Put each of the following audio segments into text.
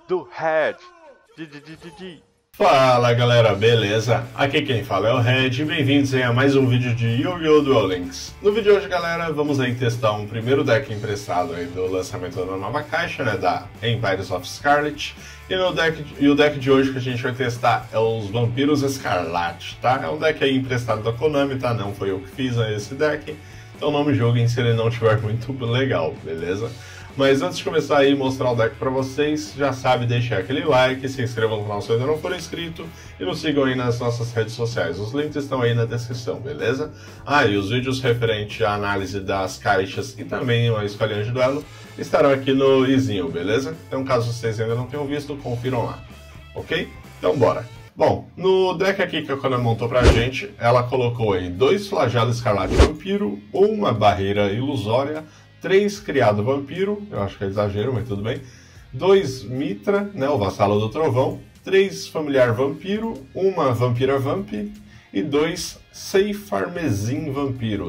do Red. Di. Fala galera, beleza? Aqui quem fala é o Red e bem-vindos a mais um vídeo de Yu-Gi-Oh! Duel Links. No vídeo de hoje, galera, vamos aí testar um primeiro deck emprestado aí do lançamento da nova caixa, né, da Empires of Scarlet. E o deck de hoje que a gente vai testar é os Vampiros Escarlate, tá? É um deck aí emprestado da Konami, tá? Não foi eu que fiz esse deck, então não me julguem se ele não estiver muito legal, beleza? Mas antes de começar aí e mostrar o deck pra vocês, já sabe, deixar aquele like, se inscrevam no canal se ainda não for inscrito e nos sigam aí nas nossas redes sociais. Os links estão aí na descrição, beleza? Ah, e os vídeos referentes à análise das caixas e também a escolha de duelo estarão aqui no izinho, beleza? Então caso vocês ainda não tenham visto, confiram lá, ok? Então bora! Bom, no deck aqui que a Konami montou pra gente, ela colocou aí 2 Flagelos Escarlate Vampiro, uma Barreira Ilusória, 3 Criado Vampiro, eu acho que é exagero, mas tudo bem, 2 Mitra, né, o Vassalo do Trovão, 3 Familiar Vampiro, uma Vampira Vamp e 2 Seifarmezin Vampiro,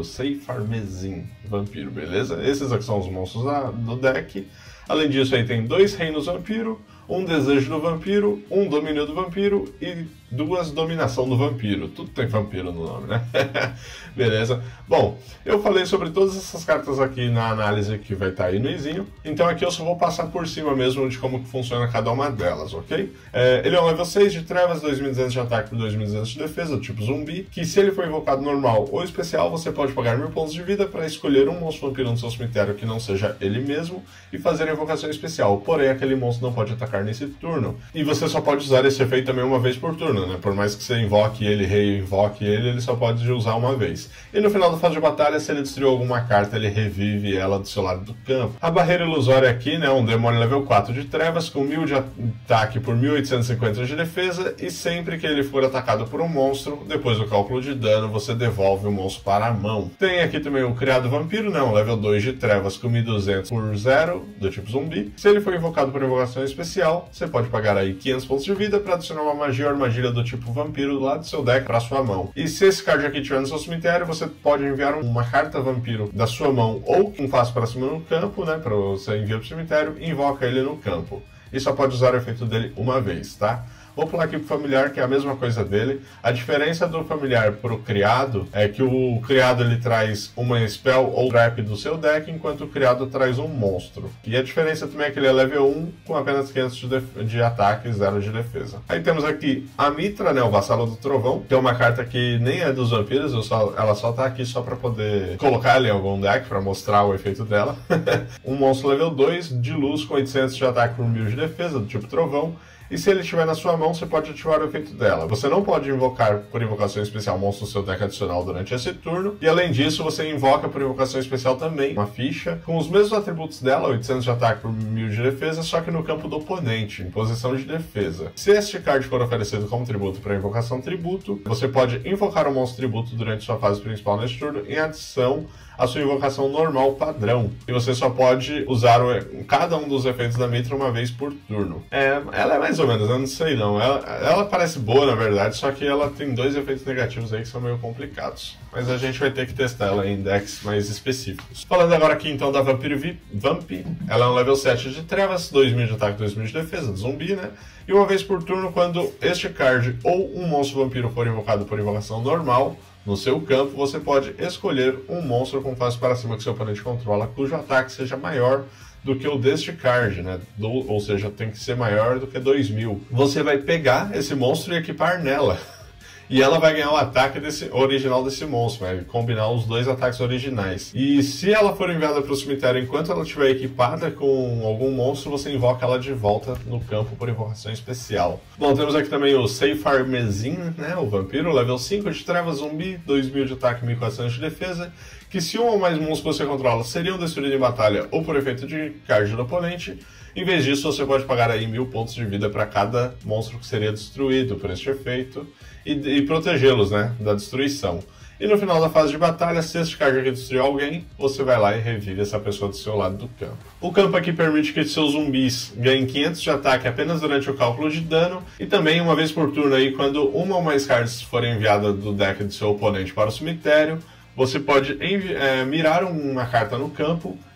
beleza? Esses aqui são os monstros do deck. Além disso aí tem 2 Reinos Vampiro, um Desejo do Vampiro, um Domínio do Vampiro e 2 Dominação do Vampiro. Tudo tem vampiro no nome, né? Beleza? Bom, eu falei sobre todas essas cartas aqui na análise que vai estar aí no izinho, então aqui eu só vou passar por cima mesmo de como que funciona cada uma delas, ok? Ele é um level 6 de trevas, 2200 de ataque por 2200 de defesa, do tipo zumbi, que se ele for invocado normal ou especial, você pode pagar 1000 pontos de vida para escolher um monstro vampiro no seu cemitério que não seja ele mesmo e fazer a invocação especial, porém aquele monstro não pode atacar nesse turno. E você só pode usar esse efeito também uma vez por turno, né? Por mais que você invoque ele, reinvoque ele, ele só pode usar uma vez. E no final da fase de batalha, se ele destruiu alguma carta, ele revive ela do seu lado do campo. A barreira ilusória aqui, né, um demônio level 4 de trevas, com 1000 de ataque por 1850 de defesa, e sempre que ele for atacado por um monstro, depois do cálculo de dano, você devolve o monstro para a mão. Tem aqui também o Criado Vampiro, né, um level 2 de trevas com 1200 por 0, do tipo zumbi. Se ele for invocado por invocação especial, você pode pagar aí 500 pontos de vida para adicionar uma magia ou armadilha do tipo vampiro lá do seu deck para sua mão. E se esse card aqui estiver no seu cemitério, você pode enviar uma carta vampiro da sua mão ou com face para cima no campo, né, para você enviar para o cemitério e invoca ele no campo. E só pode usar o efeito dele uma vez, tá? Vou pular aqui pro familiar, que é a mesma coisa dele. A diferença do familiar pro criado é que o criado ele traz uma spell ou trap do seu deck, enquanto o criado traz um monstro. E a diferença também é que ele é level 1 com apenas 500 de ataque e 0 de defesa. Aí temos aqui a Mitra, né, o Vassalo do Trovão, que é uma carta que nem é dos vampiros, ela só tá aqui só pra poder colocar ela em algum deck, pra mostrar o efeito dela. Um monstro level 2 de luz com 800 de ataque por 1000 de defesa, do tipo Trovão. E se ele estiver na sua mão, você pode ativar o efeito dela. Você não pode invocar por invocação especial monstro do seu deck adicional durante esse turno. E além disso, você invoca por invocação especial também uma ficha com os mesmos atributos dela, 800 de ataque por 1000 de defesa, só que no campo do oponente, em posição de defesa. Se este card for oferecido como tributo para invocação tributo, você pode invocar um monstro tributo durante sua fase principal neste turno, em adição à sua invocação normal padrão. E você só pode usar cada um dos efeitos da Mitra uma vez por turno. Ela é mais ou menos, eu não sei não. Ela parece boa, na verdade, só que ela tem 2 efeitos negativos aí que são meio complicados. Mas a gente vai ter que testar ela em decks mais específicos. Falando agora aqui então da Vampiro Vamp, ela é um level 7 de trevas, 2000 de ataque, 2000 de defesa, de zumbi, né? E uma vez por turno, quando este card ou um monstro vampiro for invocado por invocação normal, no seu campo, você pode escolher um monstro com face para cima que seu oponente controla, cujo ataque seja maior do que o deste card, né? Ou seja, tem que ser maior do que 2000. Você vai pegar esse monstro e equipar nela. E ela vai ganhar o ataque original desse monstro, vai combinar os 2 ataques originais. E se ela for enviada para o cemitério enquanto ela estiver equipada com algum monstro, você invoca ela de volta no campo por invocação especial. Bom, temos aqui também o Seifarmezin, né, o vampiro, level 5 de trevas, zumbi, 2000 de ataque e 1400 de defesa, que se um ou mais monstros que você controla seriam destruídos em batalha ou por efeito de card do oponente, em vez disso você pode pagar aí 1000 pontos de vida para cada monstro que seria destruído por este efeito e protegê-los, né, da destruição. E no final da fase de batalha, se este card aqui destruir alguém, você vai lá e revive essa pessoa do seu lado do campo. O campo aqui permite que seus zumbis ganhem 500 de ataque apenas durante o cálculo de dano, e também uma vez por turno aí, quando uma ou mais cards forem enviadas do deck do seu oponente para o cemitério, você pode mirar uma carta no campo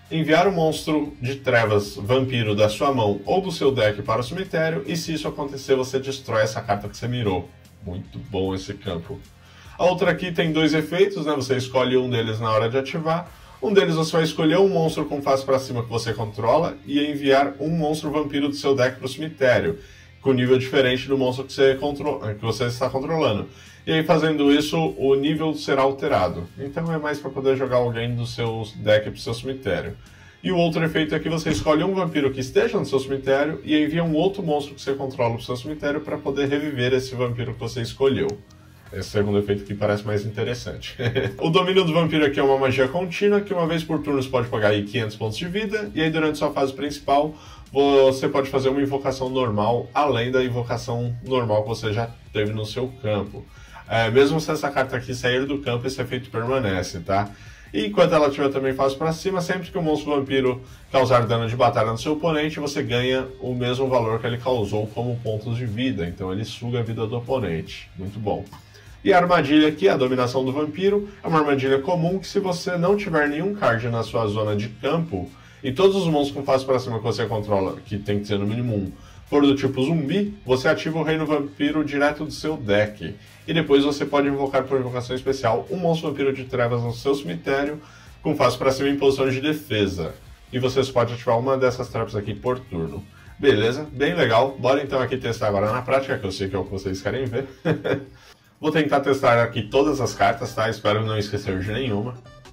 enviar um monstro de trevas vampiro da sua mão ou do seu deck para o cemitério, e se isso acontecer, você destrói essa carta que você mirou. Muito bom esse campo. A outra aqui tem 2 efeitos, né? Você escolhe um deles na hora de ativar. Um deles você vai escolher um monstro com face para cima que você controla e enviar um monstro vampiro do seu deck para o cemitério, com nível diferente do monstro que você está controlando. E aí, fazendo isso, o nível será alterado. Então é mais para poder jogar alguém do seu deck para o seu cemitério. E o outro efeito é que você escolhe um vampiro que esteja no seu cemitério e envia um outro monstro que você controla para o seu cemitério para poder reviver esse vampiro que você escolheu. Esse segundo efeito que parece mais interessante. O domínio do vampiro aqui é uma magia contínua, que uma vez por turno você pode pagar aí 500 pontos de vida, e aí durante sua fase principal você pode fazer uma invocação normal, além da invocação normal que você já teve no seu campo. Mesmo se essa carta aqui sair do campo, esse efeito permanece, tá? E enquanto ela estiver também face para cima, sempre que o monstro vampiro causar dano de batalha no seu oponente, você ganha o mesmo valor que ele causou como pontos de vida. Então ele suga a vida do oponente. Muito bom. E a armadilha aqui, a dominação do vampiro, é uma armadilha comum que, se você não tiver nenhum card na sua zona de campo, e todos os monstros com face para cima que você controla, que tem que ser no mínimo 1, for do tipo zumbi, você ativa o Reino Vampiro direto do seu deck. E depois você pode invocar por invocação especial um monstro vampiro de trevas no seu cemitério, com face para cima em posição de defesa. E você pode ativar uma dessas traps aqui por turno. Beleza, bem legal. Bora então aqui testar agora na prática, que eu sei que é o que vocês querem ver. Vou tentar testar aqui todas as cartas, tá? Espero não esquecer de nenhuma.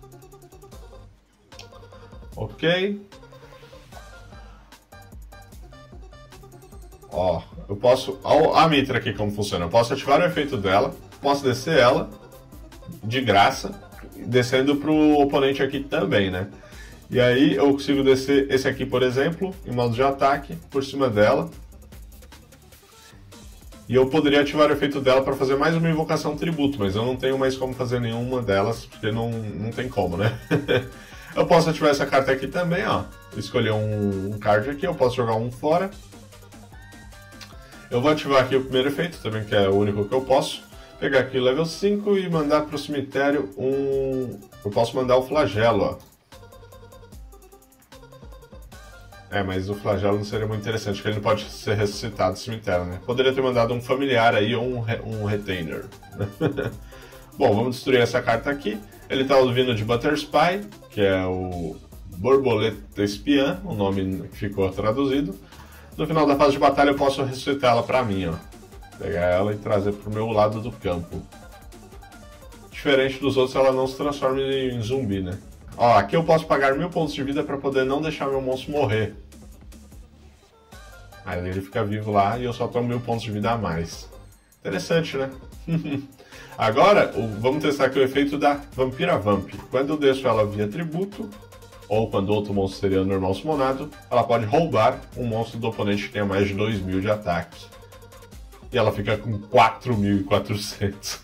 Ok. Ó, eu posso... Ó a Mitra aqui como funciona. Eu posso ativar o efeito dela, posso descer ela, de graça, descendo pro oponente aqui também, né? E aí eu consigo descer esse aqui, por exemplo, em modo de ataque, por cima dela. E eu poderia ativar o efeito dela para fazer mais uma invocação tributo, mas eu não tenho mais como fazer nenhuma delas, porque não tem como, né? Eu posso ativar essa carta aqui também, ó. Escolher um card aqui, eu posso jogar um fora. Eu vou ativar aqui o primeiro efeito, também, que é o único que eu posso. Pegar aqui o level 5 e mandar para o cemitério um... Eu posso mandar o flagelo, ó. Mas o flagelo não seria muito interessante, porque ele não pode ser ressuscitado do cemitério, né? Poderia ter mandado um familiar aí ou um retainer. Bom, vamos destruir essa carta aqui. Ele está vindo de Butterspy, que é o Borboleta Espiã, o nome que ficou traduzido. No final da fase de batalha eu posso ressuscitá-la para mim, ó. Pegar ela e trazer para o meu lado do campo. Diferente dos outros, ela não se transforma em zumbi, né? Ó, aqui eu posso pagar 1000 pontos de vida para poder não deixar meu monstro morrer. Aí ele fica vivo lá e eu só tomo 1000 pontos de vida a mais. Interessante, né? Agora, vamos testar aqui o efeito da Vampira Vamp. Quando eu deixo ela via tributo, ou quando outro monstro seria normal summonado, ela pode roubar um monstro do oponente que tenha mais de 2000 de ataque. E ela fica com 4400.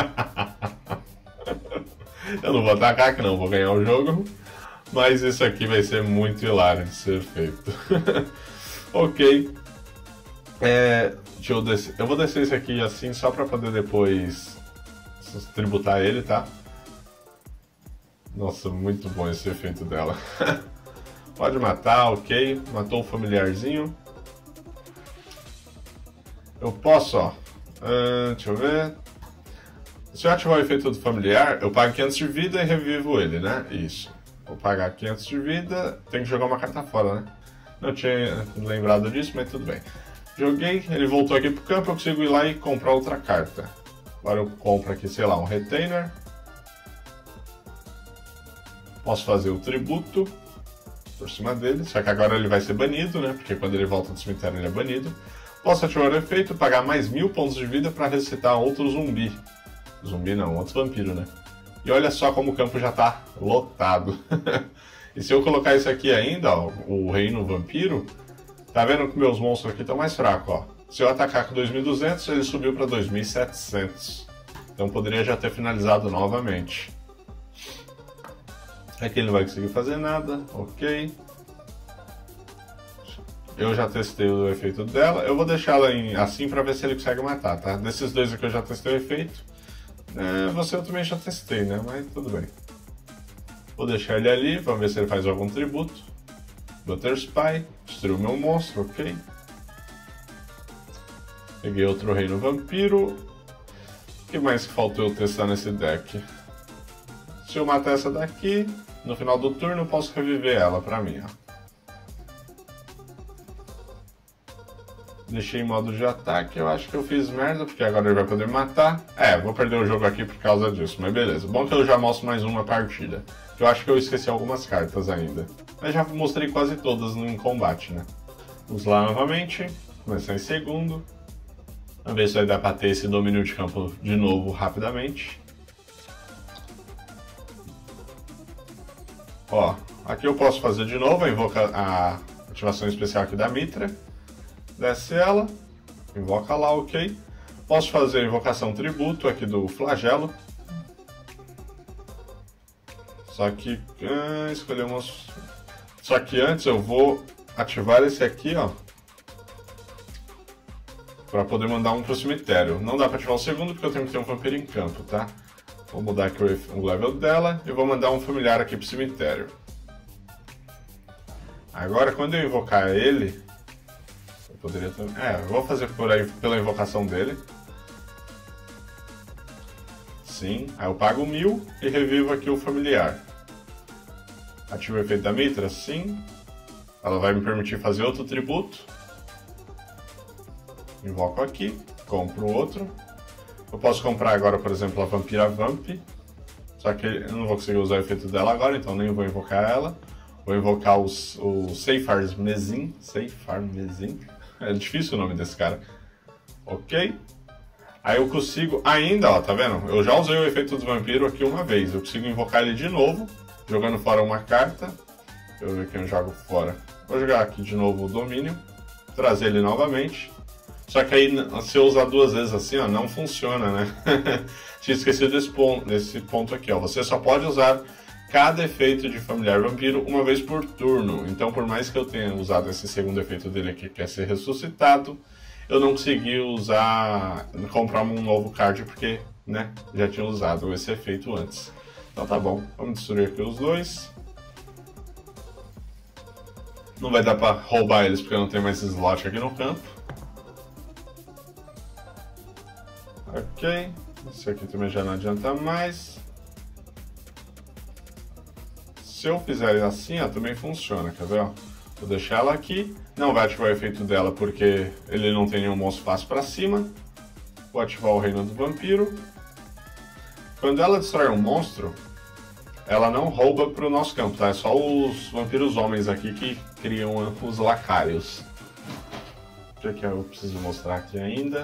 Eu não vou atacar, que não vou ganhar o jogo. Mas isso aqui vai ser muito hilário de ser feito. Ok. Deixa eu descer. Eu vou descer esse aqui assim só pra poder depois tributar ele, tá? Nossa, muito bom esse efeito dela. Pode matar, ok. Matou o familiarzinho. Eu posso, ó. Deixa eu ver. Se eu ativar o efeito do familiar, eu pago 500 de vida e revivo ele, né? Isso. Vou pagar 500 de vida, tem que jogar uma carta fora, né? Não tinha lembrado disso, mas tudo bem. Joguei, ele voltou aqui pro campo, eu consigo ir lá e comprar outra carta. Agora eu compro aqui, sei lá, um retainer. Posso fazer o tributo por cima dele, só que agora ele vai ser banido, né? Porque quando ele volta do cemitério ele é banido. Posso ativar o efeito, pagar mais 1000 pontos de vida para ressuscitar outro zumbi. Zumbi não, outro vampiro, né? E olha só como o campo já tá lotado. E se eu colocar isso aqui ainda, ó, o Reino Vampiro, tá vendo que meus monstros aqui estão mais fracos, ó. Se eu atacar com 2200, ele subiu para 2700. Então poderia já ter finalizado novamente. Aqui ele não vai conseguir fazer nada, ok. Eu já testei o efeito dela. Eu vou deixá-la assim para ver se ele consegue matar, tá? Desses dois aqui eu já testei o efeito. Você eu também já testei, né? Mas tudo bem. Vou deixar ele ali, vamos ver se ele faz algum tributo. Butter Spy, destruiu meu monstro, ok. Peguei outro reino vampiro. O que mais que faltou eu testar nesse deck? Se eu matar essa daqui, no final do turno eu posso reviver ela pra mim, ó. Deixei em modo de ataque, eu acho que eu fiz merda, porque agora ele vai poder matar. Vou perder o jogo aqui por causa disso, mas beleza. Bom que eu já mostro mais uma partida. Eu acho que eu esqueci algumas cartas ainda. Mas já mostrei quase todas em combate, né? Vamos lá novamente, começar em segundo. Vamos ver se vai dar pra ter esse domínio de campo de novo rapidamente. Ó, aqui eu posso fazer de novo a ativação especial aqui da Mitra. Desce ela, invoca lá, ok. Posso fazer a invocação tributo aqui do flagelo. Só que escolhemos. Só que antes eu vou ativar esse aqui, ó, para poder mandar um pro cemitério. Não dá para ativar o segundo porque eu tenho que ter um vampiro em campo, tá? Vou mudar aqui o level dela e vou mandar um familiar aqui pro cemitério. Agora quando eu invocar ele, eu poderia também. Eu vou fazer por aí pela invocação dele. Sim, aí eu pago 1000 e revivo aqui o familiar. Ativo o efeito da Mitra? Sim. Ela vai me permitir fazer outro tributo. Invoco aqui, compro outro. Eu posso comprar agora, por exemplo, a Vampira Vamp. Só que eu não vou conseguir usar o efeito dela agora, então nem vou invocar ela. Vou invocar o Seifar Mezin. Seifar Mezin? É difícil o nome desse cara. Ok. Aí eu consigo ainda, ó, tá vendo? Eu já usei o efeito do vampiro aqui uma vez. Eu consigo invocar ele de novo, jogando fora uma carta. Deixa eu ver quem eu jogo fora. Vou jogar aqui de novo o domínio. Trazer ele novamente. Só que aí, se eu usar duas vezes assim, ó, não funciona, né? Tinha esquecido desse ponto aqui, ó. Você só pode usar cada efeito de familiar vampiro uma vez por turno. Então, por mais que eu tenha usado esse segundo efeito dele aqui, que é ser ressuscitado, eu não consegui comprar um novo card porque, né, já tinha usado esse efeito antes. Então tá bom, vamos destruir aqui os dois. Não vai dar pra roubar eles porque eu não tenho mais slot aqui no campo. Ok, esse aqui também já não adianta mais. Se eu fizer assim, ó, também funciona, quer ver? Ó? Vou deixar ela aqui. Não vai ativar o efeito dela porque ele não tem nenhum monstro fácil pra cima. Vou ativar o Reino do Vampiro. Quando ela destrói um monstro, ela não rouba pro nosso campo, tá? É só os vampiros homens aqui que criam os lacários. O que eu preciso mostrar aqui ainda?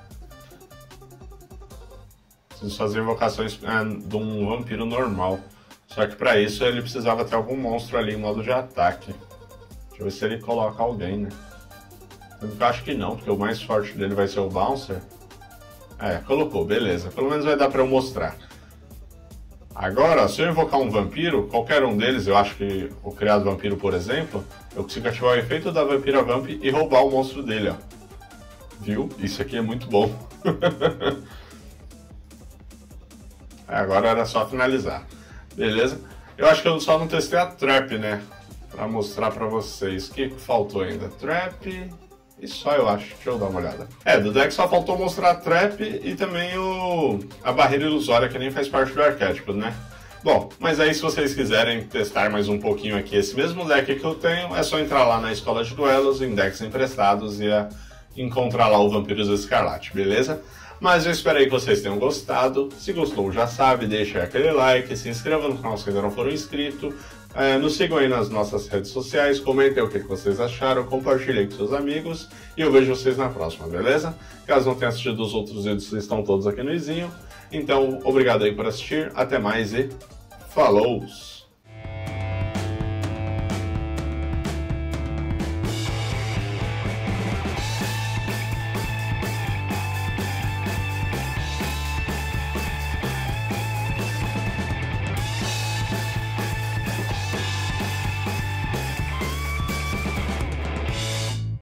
Preciso fazer invocações de um vampiro normal. Só que para isso ele precisava ter algum monstro ali em modo de ataque. Deixa eu ver se ele coloca alguém, né? Eu acho que não, porque o mais forte dele vai ser o Bouncer. Colocou, beleza. Pelo menos vai dar para eu mostrar. Agora, se eu invocar um vampiro, qualquer um deles, eu acho que o criado vampiro, por exemplo, eu consigo ativar o efeito da Vampira Vamp e roubar o monstro dele, ó. Viu? Isso aqui é muito bom. Agora era só finalizar. Beleza? Eu acho que eu só não testei a Trap, né? Pra mostrar pra vocês. O que faltou ainda? Trap e só, eu acho. Deixa eu dar uma olhada. Do deck só faltou mostrar a Trap e também a Barreira Ilusória, que nem faz parte do arquétipo, né? Bom, mas aí se vocês quiserem testar mais um pouquinho aqui esse mesmo deck que eu tenho, é só entrar lá na Escola de Duelos, em decks emprestados e encontrar lá o Vampiros Escarlate, beleza? Mas eu espero aí que vocês tenham gostado. Se gostou, já sabe, deixa aquele like, se inscreva no canal se ainda não foram inscritos. Nos sigam aí nas nossas redes sociais, comentem o que vocês acharam, compartilhem com seus amigos e eu vejo vocês na próxima, beleza? Caso não tenha assistido os outros vídeos, estão todos aqui no izinho. Então, obrigado aí por assistir, até mais e falou!